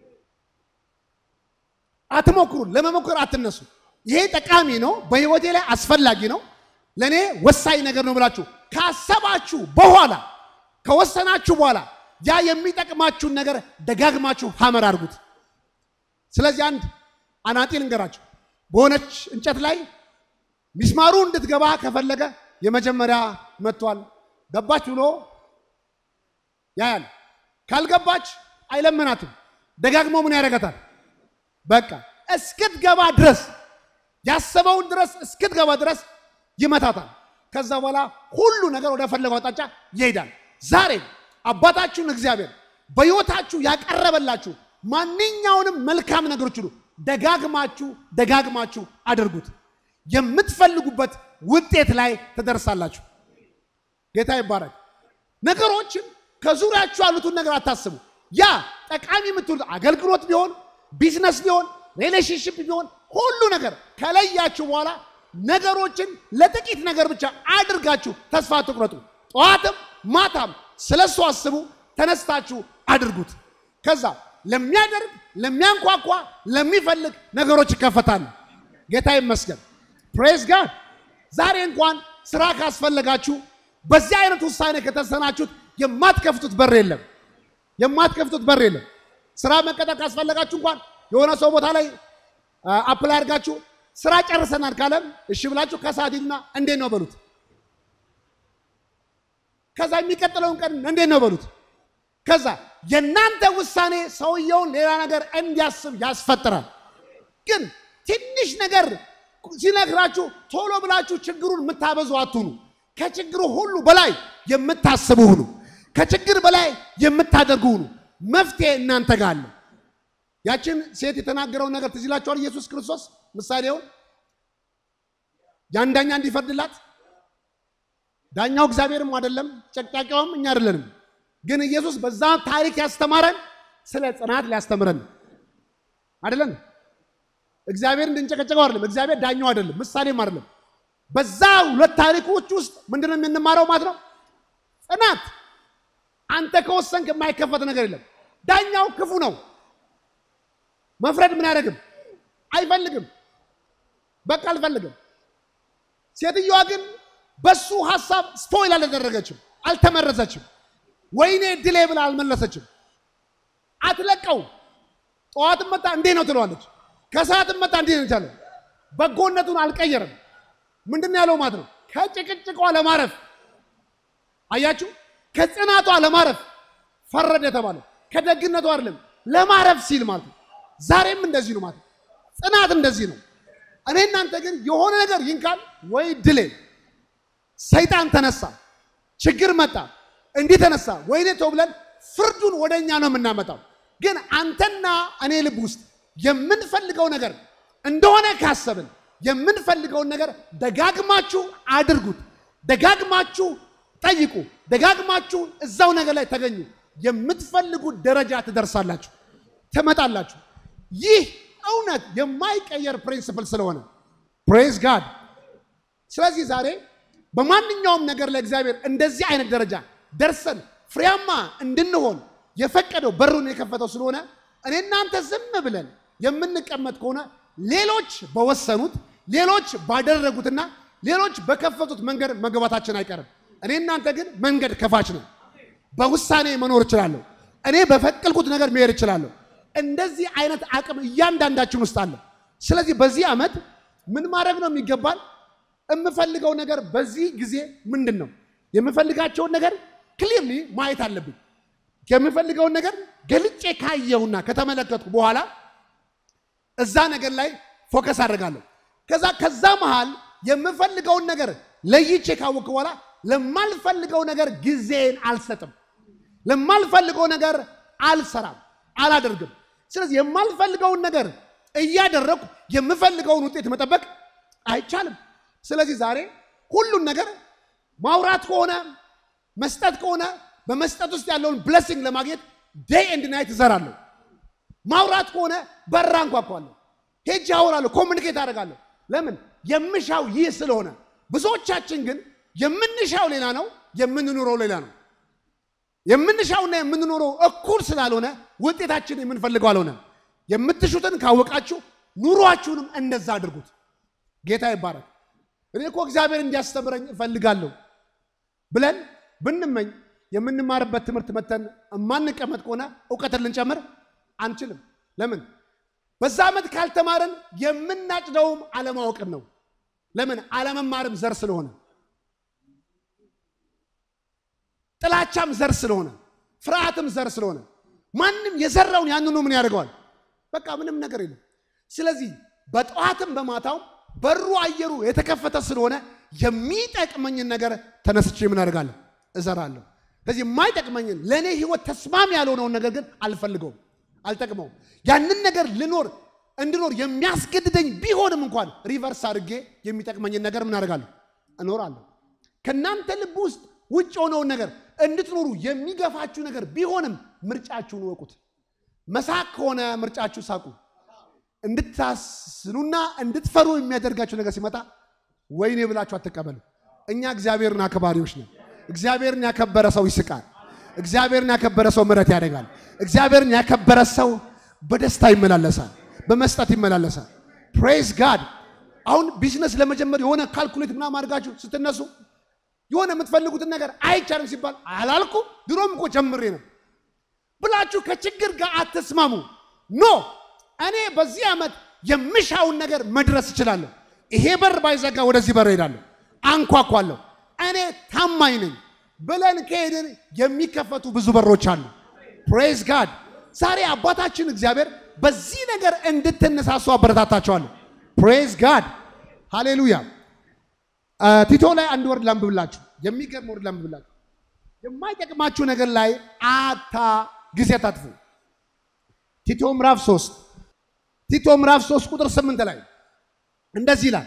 አትሞክሩ ለመሞከር አትነሱ ይሄ ጠቃሚ ነው በህይወቴ ላይ አስፈላጊ ነው ለኔ ወሳኝ ነገር ነው ብላችሁ ካሰባችሁ በኋላ ከወሰናችሁ በኋላ ያ የሚጠቅማችሁን ነገር ደጋግማችሁ ሐመር አድርጉት ስለዚህ አንድ አናጢ ልንገራችሁ በሆነች እንጨት ላይ ሚስማሩ እንድትገባ ከፈለገ የመጀመሪያ መጥቷል ገባች ብሎ ያያል ካልገባች አይለምናትም ደጋግሞ ምን ያደርጋታል በቃ እስክትገባ ድረስ ያሰበውን ድረስ እስክትገባ ድረስ ይመታታል ከዛ በኋላ ሁሉ ነገር ወደ ፈለገው አቅጣጫ ይሄዳል ዛሬ አባታችሁን እግዚአብሔር በህይወታችሁ ያቀረበላችሁ ማንኛውንም መልካም ነገሮች ሁሉ ደጋግማችሁ አድርጉት የምትፈልጉበት ውጤት ላይ ተደርሳላችሁ ጌታ ይባረክ ነገሮችን ከዙሪያችሁ ያሉትን ነገር አታስቡ ያ ጠቃሚ የምትሉት አገልግሎት ቢሆን ቢዝነስ ቢሆን ሪሌሽንሺፕ ቢሆን ሁሉ ነገር ከለያችሁ በኋላ ነገሮችን ለጥቂት ነገር ብቻ አድርጋችሁ ተስፋ አትቁረጡ ጧትም ማታም ስለሱ አስቡ ተነስታችሁ አድርጉት ከዛ ለሚያደርግ ለሚያንኳኳ ለሚፈልግ ነገሮች ይከፈታሉ ጌታ ይመስገን ፕሬዝ ጋድ ዛሬ እንኳን ስራ ካስፈልጋችሁ በዚህ አይነት ውሳኔ ከተሰናችሁት የማትከፍቱት በር የለም ስራ መቀጠር ካስፈልጋችሁ እንኳን የሆነ ሰው ቦታ ላይ አፕላይ አድርጋችሁ ስራ ጨርሰናል ካለም እሺ ብላችሁ ከሳዲና እንዴት ነው በሉት ከዛ የሚቀጥለውን ቀን እንዴት ነው በሉት ከዛ የናንተ ውሳኔ ሰውየውን ሌላ ነገር እንዲያስብ ያስፈጥራል ግን ትንሽ ነገር ሲነግራችሁ ቶሎ ብላችሁ ችግሩን የምታበዙ አትሁኑ ከችግሩ ሁሉ በላይ የምታስቡ ሁኑ ከችግር በላይ የምታደርጉ ሁኑ መፍትሄ እናንተ ጋር አለ ያችን ሴት የተናገረው ነገር ትዝ ይላችኋል ኢየሱስ ክርስቶስ ምሳሌው ያንዳኛ እንዲፈርድላት ዳኛው እግዚአብሔርም አይደለም ጨቅጫቂውም እኛ አይደለንም ግን ኢየሱስ በዛ ታሪክ ያስተማረን ስለ ጽናት ሊያስተምረን አይደለም እግዚአብሔር እንድንጨቀጨቀው አይደለም እግዚአብሔር ዳኛው አይደለም ምሳሌም አይደለም በዛ ሁለት ታሪኮች ውስጥ ምንድነው የምንማረው ማለት ነው ጽናት አንተ ከወሰንክ የማይከፈት ነገር የለም ዳኛው ክፉ ነው መፍረድ ምን ያደርግም አይፈልግም በቃ አልፈልግም ሴትዮዋ ግን በሱ ሐሳብ ስፖይል አልተደረገችም አልተመረዘችም ወይኔ ድሌ ብላ አልመለሰችም አትለቀው ጠዋት መጣ እንዴ ነው ትለዋለች ከሰዓት መጣ እንዴ ነው ታለ በጎነቱን አልቀየረም ምንድነው ያለው ማለት ነው ከጭቅጭቋ ለማረፍ አያችሁ ከጽናቷ ለማረፍ ፈረደ ተባለ ከደግነቱ አይደለም ለማረፍ ሲል ማለት ነው ዛሬም እንደዚህ ነው ማለት ጽናት እንደዚህ ነው እኔ እናንተ ግን የሆነ ነገር ይንካል ወይ ድሌ ሰይጣን ተነሳ ችግር መጣ እንዲህ ተነሳ ወይኔ ተብለን ፍርዱን ወደኛ ነው የምናመጣው ግን አንተና እኔ ልብ ውስጥ የምንፈልገው ነገር እንደሆነ ካሰብን የምንፈልገው ነገር ደጋግማችሁ አድርጉት ደጋግማችሁ ጠይቁ ደጋግማችሁ እዛው ነገር ላይ ተገኙ የምትፈልጉት ደረጃ ትደርሳላችሁ ተመጣላችሁ ይህ እውነት የማይቀየር ፕሪንሲፕል ስለሆነ ፕሬዝ ጋድ ስለዚህ ዛሬ በማንኛውም ነገር ለእግዚአብሔር እንደዚህ አይነት ደረጃ ደርሰን ፍሬያማ እንድንሆን የፈቀደው በሩን የከፈተው ስለሆነ እኔ እናንተ ዝም ብለን የምንቀመጥ ከሆነ ሌሎች በወሰኑት ሌሎች ባደረጉትና ሌሎች በከፈቱት መንገድ መግባታችን አይቀርም እኔ እናንተ ግን መንገድ ከፋች ነው በውሳኔ መኖር ይችላል እኔ በፈቀልኩት ነገር መሄድ ይችላል እንደዚህ አይነት አቅም እያንዳንዳችን ውስጥ አለ ስለዚህ በዚህ አመት ምን ማድረግ ነው የሚገባል የምፈልገው ነገር በዚህ ጊዜ ምንድነው የምፈልጋቸው ነገር ክሊርሊ ማየት አለብኝ የምፈልገው ነገር ገልጬ ካየውና ከተመለከትኩ በኋላ እዛ ነገር ላይ ፎከስ አደርጋለሁ ከዛ መሃል የምፈልገው ነገር ለይቼ ካወቅኩ በኋላ ለማልፈልገው ነገር ጊዜን አልሰጥም ለማልፈልገው ነገር አልሰራም አላደርግም ስለዚህ የማልፈልገው ነገር እያደረኩ የምፈልገውን ውጤት መጠበቅ አይቻልም ስለዚህ ዛሬ ሁሉን ነገር ማውራት ከሆነ መስጠት ከሆነ በመስጠት ውስጥ ያለውን ብሌሲንግ ለማግኘት ዴይ ኤንድ ናይት ዘራለሁ ማውራት ከሆነ በራን ቋቋለሁ ሄጄ አወራለሁ ኮሙኒኬት አደርጋለሁ ለምን የምሻው ይህ ስለሆነ ብዙዎቻችን ግን የምንሻው ሌላ ነው የምንኖረው ሌላ ነው የምንሻውና የምንኖረው እኩል ስላልሆነ ውጤታችን የምንፈልገው አልሆነ የምትሹትን ካወቃችሁ ኑሯችሁንም እንደዛ አድርጉት ጌታ ይባረክ እኔ እኮ እግዚአብሔር እንዲያስተምረኝ እፈልጋለሁ ብለን ብንመኝ የምንማርበት ትምህርት መተን ማንቀመጥ ከሆነ ዕውቀትን ልንጨምር አንችልም ለምን በዛ አመት ካልተማረን የምናጭደውም አለማወቅን ነው ለምን አለመማርም ዘር ስለሆነ ጥላቻም ዘር ስለሆነ ፍርሃትም ዘር ስለሆነ ማንንም የዘራውን ያንኑ ምን ያደርገዋል በቃ ምንም ነገር የለም ስለዚህ በጧትም በማታው በሩ አየሩ የተከፈተ ስለሆነ የሚጠቅመኝን ነገር ተነስቼ ምን አደርጋለሁ እዘራለሁ ስለዚህ የማይጠቅመኝን ለኔ ህይወት ተስማሚ ያልሆነውን ነገር ግን አልፈልገውም አልጠቅመውም ያንን ነገር እንድኖር የሚያስገድደኝ ቢሆንም እንኳን ሪቨርስ አድርጌ የሚጠቅመኝን ነገር ምን አደርጋለሁ እኖራለሁ ከናንተ ልብ ውስጥ ውጭ ሆነውን ነገር እንድትኖሩ የሚገፋችሁ ነገር ቢሆንም ምርጫችሁን ወቁት መሳቅ ከሆነ ምርጫችሁ ሳቁ እንድታስኑና እንድትፈሩ የሚያደርጋችሁ ነገር ሲመጣ ወይኔ ብላችሁ አትቀበሉ እኛ እግዚአብሔርን አከባሪዎች ነን እግዚአብሔርን ያከበረ ሰው ይስቃል እግዚአብሔርን ያከበረ ሰው ምሕረት ያደርጋል እግዚአብሔርን ያከበረ ሰው በደስታ ይመላለሳል በመስጠት ይመላለሳል ፕሬዝ ጋድ አሁን ቢዝነስ ለመጀመር የሆነ ካልኩሌት ምናምን አድርጋችሁ ስትነሱ የሆነ የምትፈልጉትን ነገር አይቻልም ሲባል አላልኩ ድሮም እኮ ጀምሬ ነው ብላችሁ ከችግር ጋር አትስማሙ ኖ እኔ በዚህ አመት የምሻውን ነገር መድረስ እችላለሁ ይሄ በር ባይዘጋ ወደዚህ በር ሄዳለሁ አንኳኳለሁ እኔ ታማኝ ነኝ ብለን ከሄድን የሚከፈቱ ብዙ በሮች አሉ ፕሬዝ ጋድ ዛሬ አባታችን እግዚአብሔር በዚህ ነገር እንድትነሳሱ አበረታታቸዋለሁ ፕሬዝ ጋድ ሃሌሉያ ቲቶ ላይ አንድ ወርድ ላንብብላችሁ የሚገርም ወርድ ላንብብላችሁ የማይጠቅማችሁ ነገር ላይ ጊዜ ታጥፉ ቲቶ ምዕራፍ 3 ቁጥር 8 ላይ እንደዚህ ይላል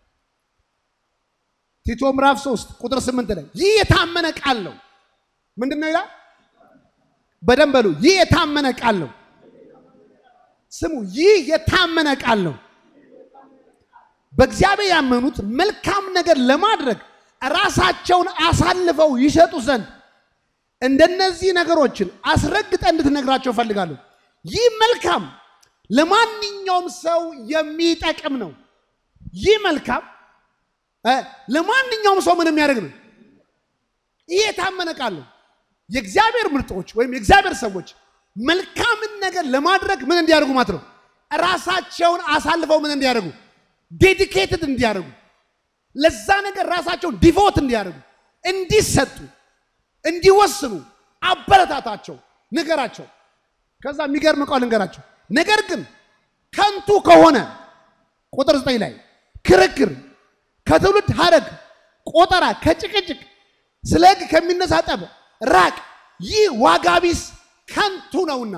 ቲቶ ምዕራፍ 3 ቁጥር 8 ላይ ይህ የታመነ ቃል ነው ምንድነው ይላል በደንብ በሉ ይህ የታመነ ቃል ነው ስሙ ይህ የታመነ ቃል ነው በእግዚአብሔር ያመኑት መልካም ነገር ለማድረግ ራሳቸውን አሳልፈው ይሰጡ ዘንድ እንደነዚህ ነገሮችን አስረግጠን እንድትነግራቸው ፈልጋለሁ ይህ መልካም ለማንኛውም ሰው የሚጠቅም ነው ይህ መልካም ለማንኛውም ሰው ምንም ያደርግ ነው ይሄ ታመነ ቃል ነው የእግዚአብሔር ምርጦች ወይም የእግዚአብሔር ሰዎች መልካምን ነገር ለማድረግ ምን እንዲያደርጉ ማለት ነው ራሳቸውን አሳልፈው ምን እንዲያደርጉ ዴዲኬትድ እንዲያደርጉ ለዛ ነገር ራሳቸውን ዲቮት እንዲያደርጉ እንዲሰጡ እንዲወስኑ አበረታታቸው ነገራቸው ከዛ የሚገርም ቃል እንገራቸው ነገር ግን ከንቱ ከሆነ ቁጥር 9 ላይ ክርክር ከትውልድ ሐረግ ቆጠራ ከጭቅጭቅ ስለግ ከሚነሳጠብ ራቅ ይህ ዋጋቢስ ከንቱ ነውና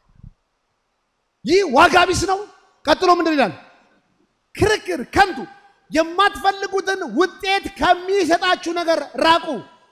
ይህ ዋጋቢስ ነው ቀጥሎ ምንድን ይላል ክርክር ከንቱ የማትፈልጉትን ውጤት ከሚሰጣችሁ ነገር ራቁ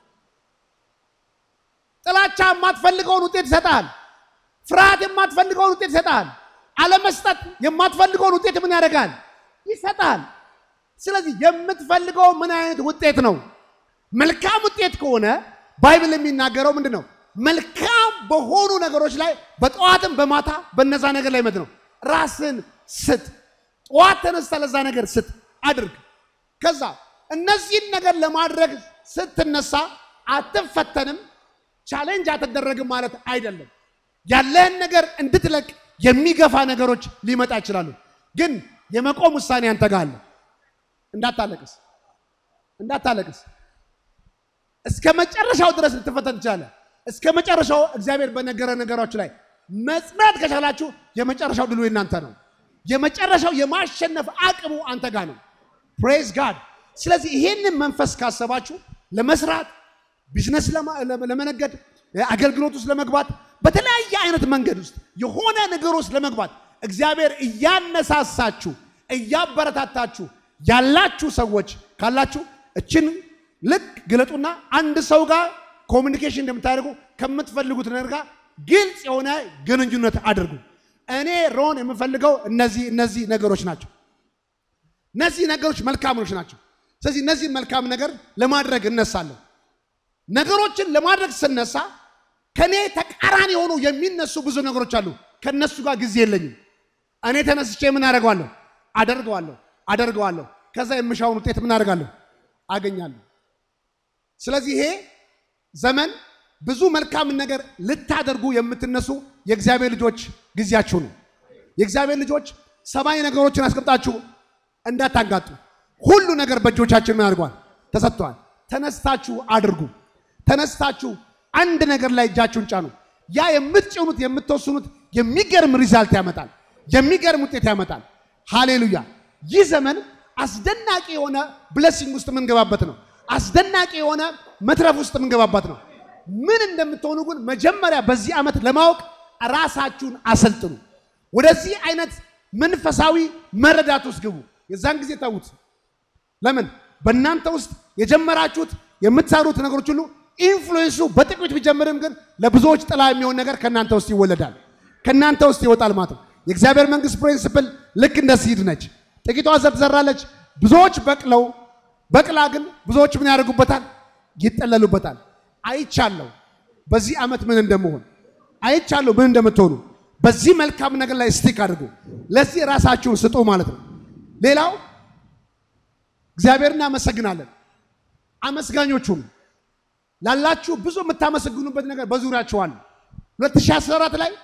ጥላቻ የማትፈልገውን ውጤት ይሰጣል ፍርሃት የማትፈልገውን ውጤት ይሰጣል አለመስጠት የማትፈልገውን ውጤት ምን ያደርጋል ይሰጣል ስለዚህ የምትፈልገው ምን አይነት ውጤት ነው መልካም ውጤት ከሆነ ባይብል የሚናገረው ምንድነው መልካም በሆኑ ነገሮች ላይ በጠዋትም በማታ በነዛ ነገር ላይ ነው ራስን ስጥ ጠዋት ተነስተ ለዛ ነገር ስጥ አድርግ ከዛ እነዚህን ነገር ለማድረግ ስትነሳ አትፈተንም ቻሌንጅ አትደረግም ማለት አይደለም ያለህን ነገር እንድትለቅ የሚገፋ ነገሮች ሊመጣ ይችላሉ ግን የመቆም ውሳኔ አንተ ጋር አለ እንዳታለቅስ እስከ መጨረሻው ድረስ ልትፈተን ትችላለህ እስከ መጨረሻው እግዚአብሔር በነገረ ነገሮች ላይ መጽናት ከቻላችሁ የመጨረሻው ድሉ እናንተ ነው የመጨረሻው የማሸነፍ አቅሙ አንተ ጋር ነው praise god ስለዚህ ይሄንን መንፈስ ካሰባችሁ ለመስራት ቢዝነስ ለመነገድ አገልግሎት ውስጥ ለመግባት በተለያየ አይነት መንገድ ውስጥ የሆነ ነገር ውስጥ ለመግባት እግዚአብሔር እያነሳሳችሁ እያበረታታችሁ ያላችሁ ሰዎች ካላችሁ እችን ልክ ግለጡና አንድ ሰው ጋር ኮሙኒኬሽን እንደምታደርጉ ከምትፈልጉት ነገር ጋር ግልጽ የሆነ ግንኙነት አድርጉ እኔ ሮን የምፈልገው እነዚህ ነገሮች ናቸው እነዚህ ነገሮች መልካሞች ናቸው ስለዚህ እነዚህ መልካም ነገር ለማድረግ እነሳለሁ ነገሮችን ለማድረግ ስነሳ ከኔ ተቃራኒ ሆኖ የሚነሱ ብዙ ነገሮች አሉ ከነሱ ጋር ጊዜ የለኝም እኔ ተነስቼ ምን አደርገዋለሁ ከዛ የምሻውን ውጤት ምን አደርጋለሁ አገኛለሁ ስለዚህ ይሄ ዘመን ብዙ መልካም ነገር ልታደርጉ የምትነሱ የእግዚአብሔር ልጆች ጊዜያችሁ ነው የእግዚአብሔር ልጆች ሰማይ ነገሮችን አስቀምጣችሁ እንዳታንጋጡ ሁሉ ነገር በእጆቻችን ምን አድርጓል ተሰጥቷል ተነስታችሁ አድርጉ ተነስታችሁ አንድ ነገር ላይ እጃችሁን ጫኑ ያ የምትጭኑት የምትወስኑት የሚገርም ሪዛልት ያመጣል የሚገርም ውጤት ያመጣል ሃሌሉያ ይህ ዘመን አስደናቂ የሆነ ብሌሲንግ ውስጥ ምንገባበት ነው አስደናቂ የሆነ መትረፍ ውስጥ ምንገባበት ነው ምን እንደምትሆኑ ግን መጀመሪያ በዚህ ዓመት ለማወቅ ራሳችሁን አሰልጥኑ ወደዚህ አይነት መንፈሳዊ መረዳት ውስጥ ግቡ የዛን ጊዜ ታውት ለምን በእናንተ ውስጥ የጀመራችሁት የምትሰሩት ነገሮች ሁሉ ኢንፍሉዌንሱ በጥቂት ቢጀምርም ግን ለብዙዎች ጥላ የሚሆን ነገር ከናንተ ውስጥ ይወለዳል ከናንተ ውስጥ ይወጣል ማለት ነው የእግዚአብሔር መንግስት ፕሪንሲፕል ልክ እንደ ሲድ ነች ጥቂቷ ዘር ትዘራለች ብዙዎች በቅላ ግን ብዙዎች ምን ያደርጉበታል ይጠለሉበታል አይቻለሁ በዚህ ዓመት ምን እንደምሆን አይቻለሁ ምን እንደምትሆኑ በዚህ መልካም ነገር ላይ ስቲክ አድርጉ ለዚህ ራሳችሁን ስጡ ማለት ነው ሌላው እግዚአብሔርን እናመሰግናለን አመስጋኞቹም ላላችሁ ብዙ የምታመሰግኑበት ነገር በዙሪያችሁ አለ 2014 ላይ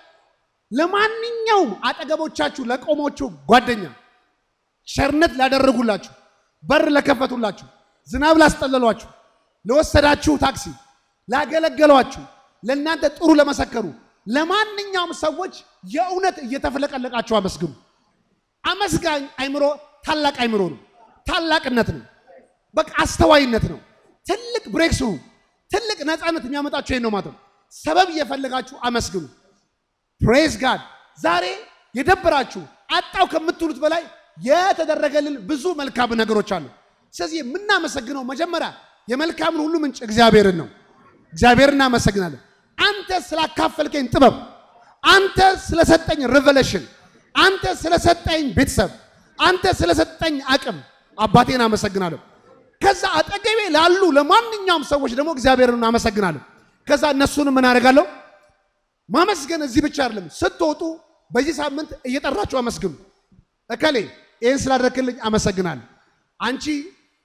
ለማንኛውም አጠገቦቻችሁ ለቆሞቹ ጓደኛ ሸርነት ላደረጉላችሁ በር ለከፈቱላችሁ ዝናብ ላስጠለሏችሁ ለወሰዳችሁ ታክሲ ላገለገሏችሁ ለእናንተ ጥሩ ለመሰከሩ ለማንኛውም ሰዎች የእውነት እየተፈለቀለቃችሁ አመስግኑ አመስጋኝ አይምሮ ታላቅ አይምሮ ነው ታላቅነት ነው በቃ አስተዋይነት ነው ትልቅ ብሬክሱ ትልቅ ነፃነት የሚያመጣችሁ ይሄን ነው ማለት ነው ሰበብ እየፈለጋችሁ አመስግኑ praise god ዛሬ የደበራችሁ አጣው ከምትሉት በላይ የተደረገልን ብዙ መልካም ነገሮች አሉ ስለዚህ የምናመሰግነው መጀመሪያ የመልካምን ሁሉ ምንጭ እግዚአብሔርን ነው እግዚአብሔርን እናመሰግናለን አንተ ስላካፈልከኝ ጥበብ አንተ ስለሰጠኝ ሪቨሌሽን አንተ ስለሰጠኝ ቤተሰብ አንተ ስለሰጠኝ አቅም አባቴን አመሰግናለሁ ከዛ አጠገቤ ላሉ ለማንኛውም ሰዎች ደግሞ እግዚአብሔርን አመሰግናለሁ ከዛ እነሱንም ምን አደርጋለሁ ማመስገን እዚህ ብቻ አይደለም ስትወጡ በዚህ ሳምንት እየጠራችሁ አመስግኑ እከሌ ይሄን ስላደረክልኝ አመሰግናለሁ አንቺ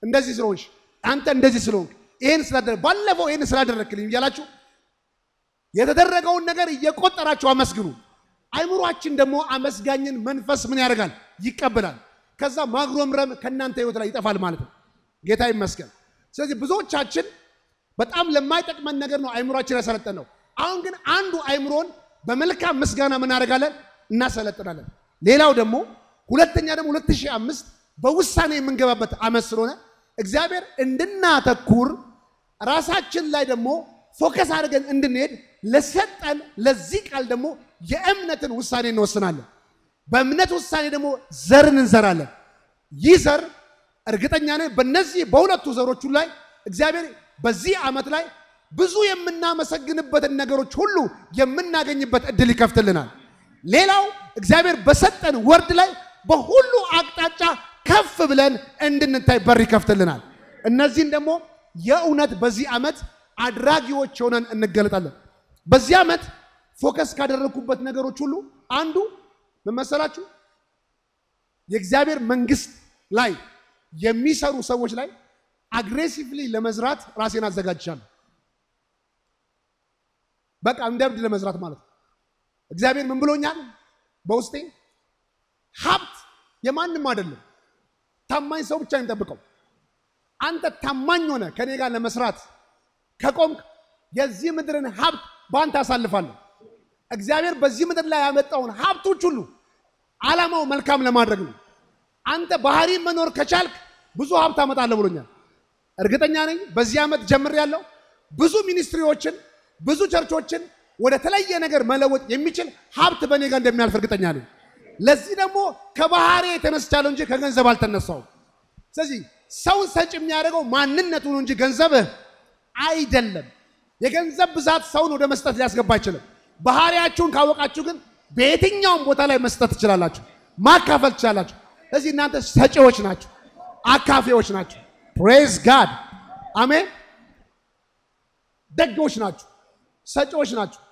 እንደዚህ ስለሆንሽ አንተ እንደዚህ ስለሆንክ ይሄን ስላደረክ ባለፈው ይሄን ስላደረክልኝ ይያላችሁ የተደረገውን ነገር እየቆጠራችሁ አመስግኑ አይምሮአችን ደግሞ አመስጋኝን መንፈስ ምን ያደርጋል ይቀበላል ከዛ ማግሮምረም ከናንተ ህይወት ላይ ይጠፋል ማለት ነው ጌታ ይመስገን ስለዚህ ብዙዎቻችን በጣም ለማይጠቅመን ነገር ነው አይምሮአችን ያሰለጠነው አሁን ግን አንዱ አይምሮን በመልካም ምስጋና ምን አደርጋለን እናሰለጥናለን ሌላው ደግሞ ሁለተኛ ደግሞ 2005 በውሳኔ የምንገባበት አመት ስለሆነ እግዚአብሔር እንድናተኩር ራሳችን ላይ ደግሞ ፎከስ አድርገን እንድንሄድ ለሰጠን ለዚህ ቃል ደግሞ የእምነትን ውሳኔ እንወስናለን በእምነት ውሳኔ ደግሞ ዘርን እንዘራለን ይህ ዘር እርግጠኛ ነኝ በእነዚህ በሁለቱ ዘሮች ላይ እግዚአብሔር በዚህ አመት ላይ ብዙ የምናመሰግንበትን ነገሮች ሁሉ የምናገኝበት እድል ይከፍትልናል ሌላው እግዚአብሔር በሰጠን ወርድ ላይ በሁሉ አቅጣጫ ከፍ ብለን እንድንታይ በር ይከፍትልናል እነዚህን ደግሞ የእውነት በዚህ አመት አድራጊዎች ሆነን እንገለጣለን በዚህ አመት ፎከስ ካደረኩበት ነገሮች ሁሉ አንዱ ምን መሰላችሁ የእግዚአብሔር መንግስት ላይ የሚሰሩ ሰዎች ላይ አግሬሲቭሊ ለመዝራት ራሴን አዘጋጅቻለሁ በቃ እንደብድ ለመዝራት ማለት እግዚአብሔር ምን ብሎኛል በውስጤ ሀብት የማንም አይደለም ታማኝ ሰው ብቻ የሚጠብቀው አንተ ታማኝ ሆነ ከኔ ጋር ለመስራት ከቆምክ የዚህ ምድርን ሀብት ባንተ አሳልፋለሁ እግዚአብሔር በዚህ ምድር ላይ ያመጣውን ሀብቶች ሁሉ ዓላማው መልካም ለማድረግ ነው አንተ ባህሪ መኖር ከቻልክ ብዙ ሀብት አመጣለሁ ብሎኛል እርግጠኛ ነኝ በዚህ አመት ጀምሬያለሁ ብዙ ሚኒስትሪዎችን ብዙ ቸርቾችን ወደ ተለየ ነገር መለወጥ የሚችል ሀብት በኔ ጋር እንደሚያልፍ እርግጠኛ ነኝ ለዚህ ደግሞ ከባህሪ የተነሳቻለሁ እንጂ ከገንዘብ አልተነሳው ስለዚህ ሰው ሰጭ የሚያደርገው ማንነቱ ነው እንጂ ገንዘብ አይደለም የገንዘብ ብዛት ሰውን ወደ መስጠት ሊያስገባ አይችልም ባህሪያችሁን ካወቃችሁ ግን በየትኛውም ቦታ ላይ መስጠት ትችላላችሁ ማካፈል ትችላላችሁ ስለዚህ እናንተ ሰጪዎች ናችሁ አካፊዎች ናችሁ praise god አሜን ደጎች ናችሁ ሰጪዎች ናችሁ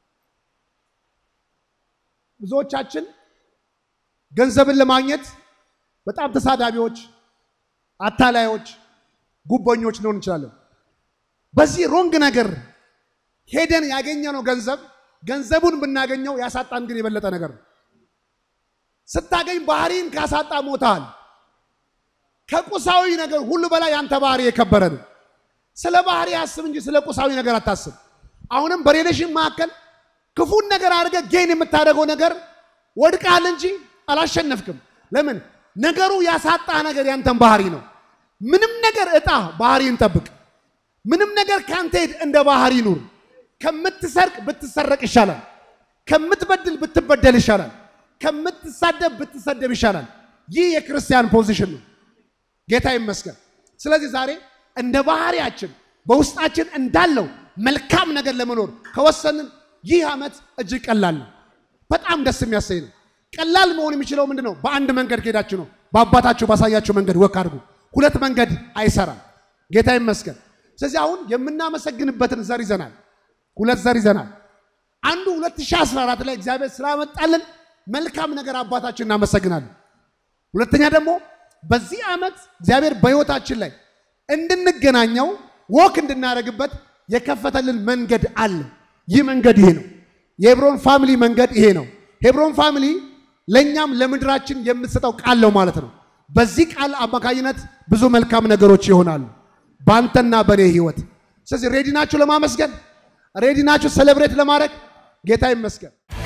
ብዙዎቻችን ገንዘብን ለማግኘት በጣም ተሳዳቢዎች አታላዮች ጉቦኞች ነው እንችላለን በዚህ ሮንግ ነገር ሄደን ያገኘነው ገንዘቡን ብናገኘው ያሳጣን ግን የበለጠ ነገር ስታገኝ ባህሪን ካሳጣ ሞታል ከቁሳዊ ነገር ሁሉ በላይ ያንተ ባህሪ የከበረ ነው ስለ ባህሪ አስብ እንጂ ስለ ቁሳዊ ነገር አታስብ አሁንም በሪሌሽን መካከል ክፉን ነገር አድርገ ጌን የምታደርገው ነገር ወድቃል እንጂ አላሸነፍክም ለምን ነገሩ ያሳጣ ነገር ያንተን ባህሪ ነው ምንም ነገር እጣ ባህሪን ጠብቅ ምንም ነገር ካንተ እንደ ባህሪ ኑር ከምትሰርቅ ብትሰረቅ ይሻላል ከምትበድል ብትበደል ይሻላል ከምትሳደብ ብትሰደብ ይሻላል ይህ የክርስቲያን ፖዚሽን ነው ጌታ ይመስገን ስለዚህ ዛሬ እንደ ባህሪያችን በውስጣችን እንዳለው መልካም ነገር ለመኖር ከወሰንን ይህ አመት እጅግ ቀላል ነው በጣም ደስ የሚያሰኝ ነው ቀላል መሆን የሚችለው ምንድነው በአንድ መንገድ ሄዳችሁ ነው በአባታችሁ ባሳያችሁ መንገድ ወክ አድርጉ ሁለት መንገድ አይሰራም ጌታ ይመስገን ስለዚህ አሁን የምናመሰግንበትን ዘር ይዘናል ሁለት ዘር ይዘናል አንዱ 2014 ላይ እግዚአብሔር ስላመጣልን መልካም ነገር አባታችን እናመሰግናለን ሁለተኛ ደግሞ በዚህ አመት እግዚአብሔር በህይወታችን ላይ እንድንገናኘው ወክ እንድናረግበት የከፈተልን መንገድ አለ ይህ መንገድ ይሄ ነው የሄብሮን ፋሚሊ መንገድ ይሄ ነው ሄብሮን ፋሚሊ ለኛም ለምድራችን የምትሰጠው ቃል ነው ማለት ነው በዚህ ቃል አማካኝነት ብዙ መልካም ነገሮች ይሆናሉ ባንተና በኔ ህይወት ስለዚህ ሬዲ ናችሁ ለማመስገን ሬዲ ናችሁ ሴሌብሬት ለማድረግ ጌታ ይመስገን